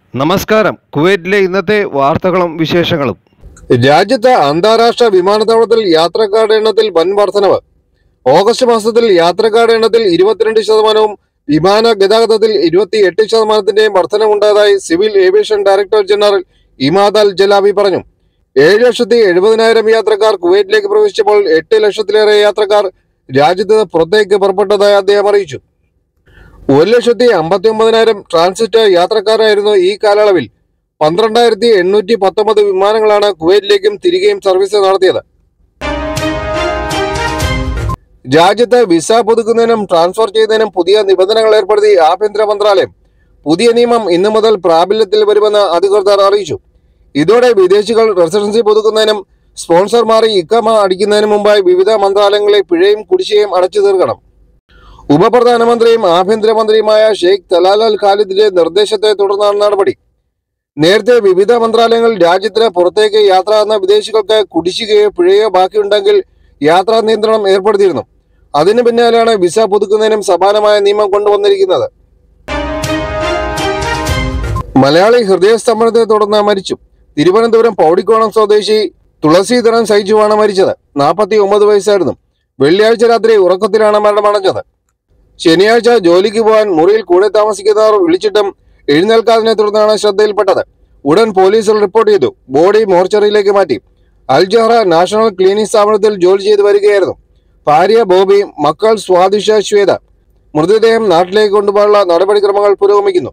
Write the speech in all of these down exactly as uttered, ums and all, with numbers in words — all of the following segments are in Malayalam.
നമസ്കാരം. കുവൈറ്റിലെ ഇന്നത്തെ വാർത്തകളും വിശേഷങ്ങളും. രാജ്യത്തെ അന്താരാഷ്ട്ര വിമാനത്താവളത്തിൽ യാത്രക്കാരുടെ എണ്ണത്തിൽ വൻ വർധനവ്. ഓഗസ്റ്റ് മാസത്തിൽ യാത്രക്കാരുടെ എണ്ണത്തിൽ ഇരുപത്തിരണ്ട് ശതമാനവും വിമാന ഗതാഗതത്തിൽ ഇരുപത്തി എട്ട് ശതമാനത്തിന്റെയും വർധനവുണ്ടായതായി civil aviation director general Imad al Jalabi പറഞ്ഞു. ഏഴ് ലക്ഷത്തി എഴുപതിനായിരം യാത്രക്കാർ കുവൈറ്റിലേക്ക് പ്രവേശിച്ചപ്പോൾ എട്ട് ലക്ഷത്തിലേറെ യാത്രക്കാർ രാജ്യത്ത് പുറത്തേക്ക് പുറപ്പെട്ടതായി അദ്ദേഹം അറിയിച്ചു. ഒരു ലക്ഷത്തി അമ്പത്തി ഒമ്പതിനായിരം ട്രാൻസിറ്റ് യാത്രക്കാരായിരുന്നു ഈ കാലയളവിൽ. പന്ത്രണ്ടായിരത്തി എണ്ണൂറ്റി പത്തൊമ്പത് വിമാനങ്ങളാണ് കുവൈറ്റിലേക്കും തിരികെയും സർവീസ് നടത്തിയത്. രാജ്യത്ത് വിസ പുതുക്കുന്നതിനും ട്രാൻസ്ഫർ ചെയ്യുന്നതിനും പുതിയ നിബന്ധനകൾ ഏർപ്പെടുത്തി ആഭ്യന്തര മന്ത്രാലയം. പുതിയ നിയമം ഇന്നു മുതൽ പ്രാബല്യത്തിൽ വരുമെന്ന് അധികൃതർ അറിയിച്ചു. ഇതോടെ വിദേശികൾ റെസിഡൻസി പുതുക്കുന്നതിനും സ്പോൺസർമാർ ഇഖാമ അടിക്കുന്നതിനും മുമ്പായി വിവിധ മന്ത്രാലയങ്ങളെ പിഴയും കുടിശ്ശികയും അടച്ചു തീർക്കണം. ഉപപ്രധാനമന്ത്രിയും ആഭ്യന്തരമന്ത്രിയുമായ ഷെയ്ഖ് തലാൽ അൽ ഖാലിദിന്റെ നിർദ്ദേശത്തെ തുടർന്നാണ് നടപടി. നേരത്തെ വിവിധ മന്ത്രാലയങ്ങൾ രാജ്യത്തിന് പുറത്തേക്ക് യാത്ര വിദേശികൾക്ക് കുടിശ്ശികയോ പിഴയോ ബാക്കിയുണ്ടെങ്കിൽ യാത്രാ നിയന്ത്രണം ഏർപ്പെടുത്തിയിരുന്നു. അതിനു പിന്നാലെയാണ് വിസ പുതുക്കുന്നതിനും സമാനമായ നിയമം കൊണ്ടുവന്നിരിക്കുന്നത്. മലയാളി ഹൃദയസ്തംഭനത്തെ തുടർന്ന് മരിച്ചു. തിരുവനന്തപുരം പൗടിക്കോണം സ്വദേശി തുളസീധരൻ സൈജുവാണ് മരിച്ചത്. നാൽപ്പത്തി ഒമ്പത് വയസ്സായിരുന്നു. വെള്ളിയാഴ്ച രാത്രി ഉറക്കത്തിലാണ് മരണമടഞ്ഞത്. ശനിയാഴ്ച ജോലിക്ക് പോകാൻ മുറിയിൽ കൂടെ താമസിക്കുന്നവർ വിളിച്ചിട്ടും എഴുന്നേൽക്കാതിനെ തുടർന്നാണ് ശ്രദ്ധയിൽപ്പെട്ടത്. ഉടൻ പോലീസിൽ റിപ്പോർട്ട് ചെയ്തു. ബോഡി മോർച്ചറിയിലേക്ക് മാറ്റി. അൽജഹ്റ നാഷണൽ ക്ലീനിംഗ് സ്ഥാപനത്തിൽ ജോലി ചെയ്തു വരികയായിരുന്നു. ഭാര്യ ബോബി, മക്കൾ സ്വാദിഷ, ശ്വേത. മൃതദേഹം നാട്ടിലേക്ക് കൊണ്ടുപോകാനുള്ള നടപടിക്രമങ്ങൾ പുരോഗമിക്കുന്നു.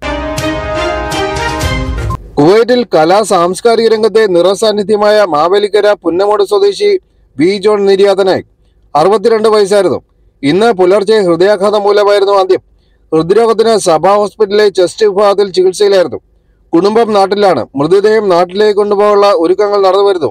കുവൈറ്റിൽ കലാ സാംസ്കാരിക രംഗത്തെ നിറസാന്നിധ്യമായ മാവേലിക്കര പുന്നമോട് സ്വദേശി വി ജോൺ നിര്യാതനായി. അറുപത്തിരണ്ട് വയസ്സായിരുന്നു. ഇന്ന് പുലർച്ചെ ഹൃദയാഘാതം മൂലമായിരുന്നു അന്ത്യം. ഹൃദ്രോഗത്തിന് സഭാ ഹോസ്പിറ്റലിലെ ചെസ്റ്റ് വിഭാഗത്തിൽ ചികിത്സയിലായിരുന്നു. കുടുംബം നാട്ടിലാണ്. മൃതദേഹം നാട്ടിലേക്ക് കൊണ്ടുപോകാനുള്ള ഒരുക്കങ്ങൾ നടന്നു വരുന്നു.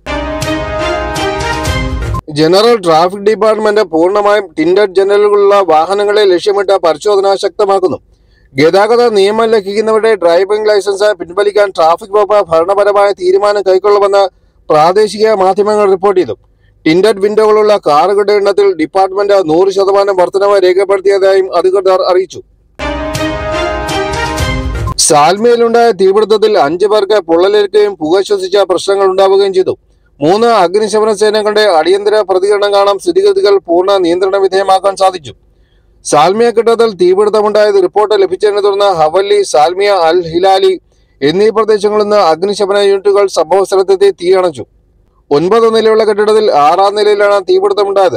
ജനറൽ ട്രാഫിക് ഡിപ്പാർട്ട്മെന്റ് പൂർണ്ണമായും ടിൻഡഡ് ജനലുകളുള്ള വാഹനങ്ങളെ ലക്ഷ്യമിട്ട് പരിശോധന ശക്തമാക്കുന്നു. ഗതാഗത നിയമം ലംഘിക്കുന്നവരുടെ ഡ്രൈവിംഗ് ലൈസൻസ് പിൻവലിക്കാൻ ട്രാഫിക് വകുപ്പ് ഭരണപരമായ തീരുമാനം കൈക്കൊള്ളുമെന്ന് പ്രാദേശിക മാധ്യമങ്ങൾ റിപ്പോർട്ട് ചെയ്തു. ടിൻഡഡ് വിൻഡോകളുള്ള കാറുകളുടെ എണ്ണത്തിൽ ഡിപ്പാർട്ട്മെന്റ് നൂറ് ശതമാനം വർധനവ് രേഖപ്പെടുത്തിയതായും അധികൃതർ അറിയിച്ചു. സാൽമയിലുണ്ടായ തീപിടുത്തത്തിൽ അഞ്ചു പേർക്ക് പൊള്ളലേൽക്കുകയും പുക ശ്വസിച്ച പ്രശ്നങ്ങൾ ഉണ്ടാവുകയും ചെയ്തു. മൂന്ന് അഗ്നിശമന സേനകളുടെ അടിയന്തര പ്രതികരണം കാണാൻ സ്ഥിതിഗതികൾ പൂർണ്ണ നിയന്ത്രണ വിധേയമാക്കാൻ സാധിച്ചു. സാൽമിയ കെട്ടിടത്തിൽ തീപിടുത്തമുണ്ടായത് റിപ്പോർട്ട് ലഭിച്ചതിനെ തുടർന്ന് ഹവല്ലി, സാൽമിയ, അൽ ഹിലാലി എന്നീ പ്രദേശങ്ങളിൽ നിന്ന് അഗ്നിശമന യൂണിറ്റുകൾ സംഭവ സ്ഥലത്തെത്തി തീയണച്ചു. ഒൻപത് നിലയുള്ള കെട്ടിടത്തിൽ ആറാം നിലയിലാണ് തീപിടുത്തമുണ്ടായത്.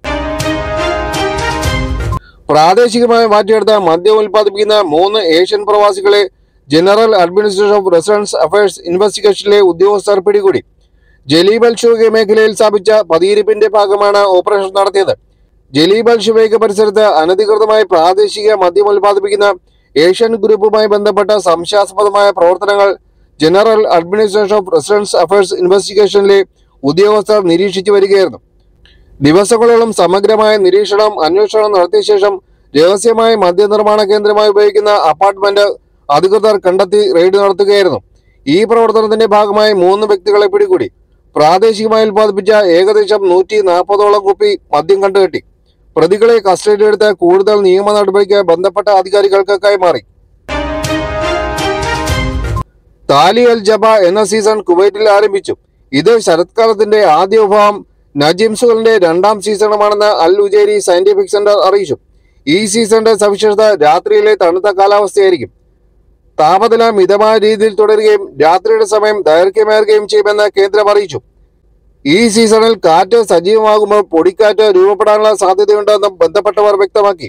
പ്രാദേശികമായി മാറ്റിയെടുത്ത മദ്യം ഉൽപ്പാദിപ്പിക്കുന്ന മൂന്ന് ഏഷ്യൻ പ്രവാസികളെ general administration of residence affairs ഇൻവെസ്റ്റിഗേഷനിലെ ഉദ്യോഗസ്ഥർ പിടികൂടി. ജലീബ് അൽ ഷുവൈഖ് മേഖലയിൽ സ്ഥാപിച്ച പതിയിരിപ്പിന്റെ ഭാഗമാണ് ഓപ്പറേഷൻ നടത്തിയത്. ജലീബ് അൽ ഷുവൈഖ് പരിസരത്ത് അനധികൃതമായി പ്രാദേശിക മദ്യം ഉൽപ്പാദിപ്പിക്കുന്ന ഏഷ്യൻ ഗ്രൂപ്പുമായി ബന്ധപ്പെട്ട സംശയാസ്പദമായ പ്രവർത്തനങ്ങൾ general administration of residence affairs ഇൻവെസ്റ്റിഗേഷനിലെ ഉദ്യോഗസ്ഥർ നിരീക്ഷിച്ചു വരികയായിരുന്നു. ദിവസങ്ങളോളം സമഗ്രമായ നിരീക്ഷണം അന്വേഷണം നടത്തിയ ശേഷം രഹസ്യമായ മദ്യനിർമ്മാണ കേന്ദ്രമായി ഉപയോഗിക്കുന്ന അപ്പാർട്ട്മെന്റ് അധികൃതർ കണ്ടെത്തി റെയ്ഡ് നടത്തുകയായിരുന്നു. ഈ പ്രവർത്തനത്തിന്റെ ഭാഗമായി മൂന്ന് വ്യക്തികളെ പിടികൂടി. പ്രാദേശികമായി ഉൽപ്പാദിപ്പിച്ച ഏകദേശം നൂറ്റി നാൽപ്പതോളം കുപ്പി മദ്യം കണ്ടുകെട്ടി. പ്രതികളെ കസ്റ്റഡിയിലെടുത്ത് കൂടുതൽ നിയമ നടപടിക്ക് ബന്ധപ്പെട്ട അധികാരികൾക്ക് കൈമാറി. താലി അൽ ജബ എന്ന സീസൺ കുവൈറ്റിൽ ആരംഭിച്ചു. ഇത് ശരത്കാലത്തിന്റെ ആദ്യ വിഭാഗം നജിംസുകളുടെ രണ്ടാം സീസണുമാണെന്ന് അൽ ഉജേരി സയന്റിഫിക് സെന്റർ അറിയിച്ചു. ഈ സീസണിന്റെ സവിശേഷത രാത്രിയിലെ തണുത്ത കാലാവസ്ഥയായിരിക്കും. താപനില മിതമായ രീതിയിൽ തുടരുകയും രാത്രിയുടെ സമയം ദൈർഘ്യമേറുകയും ചെയ്യുമെന്ന് കേന്ദ്രം അറിയിച്ചു. ഈ സീസണിൽ കാറ്റ് സജീവമാകുമ്പോൾ പൊടിക്കാറ്റ് രൂപപ്പെടാനുള്ള സാധ്യതയുണ്ടെന്നും ബന്ധപ്പെട്ടവർ വ്യക്തമാക്കി.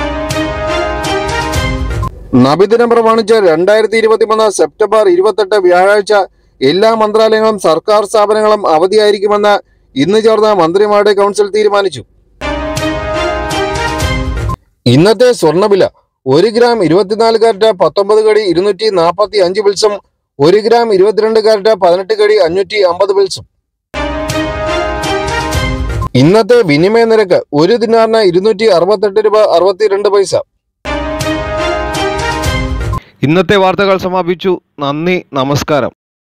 നബിദിനം പ്രമാണിച്ച് രണ്ടായിരത്തി ഇരുപത്തി മൂന്ന് സെപ്റ്റംബർ ഇരുപത്തെട്ട് വ്യാഴാഴ്ച എല്ലാ മന്ത്രാലയങ്ങളും സർക്കാർ സ്ഥാപനങ്ങളും അവധിയായിരിക്കുമെന്ന് ഇന്ന് ചേർന്ന മന്ത്രിമാരുടെ കൗൺസിൽ തീരുമാനിച്ചു. ഇന്നത്തെ സ്വർണ്ണവില: ഒരു ഗ്രാം ഇരുപത്തിനാല് കാരറ്റ് പത്തൊമ്പത് കടി ഇരുന്നൂറ്റി നാൽപ്പത്തി അഞ്ച് പിൽസും ഒരു ഗ്രാം ഇരുപത്തിരണ്ട് കാരറ്റ് പതിനെട്ട് കടി അഞ്ഞൂറ്റി അമ്പത് പിൽസും. ഇന്നത്തെ വിനിമയ നിരക്ക് ഒരു ദിനാറിന് ഇരുന്നൂറ്റി അറുപത്തെട്ട് രൂപ അറുപത്തിരണ്ട് പൈസ. ഇന്നത്തെ വാർത്തകൾ സമാപിച്ചു. നന്ദി, നമസ്കാരം.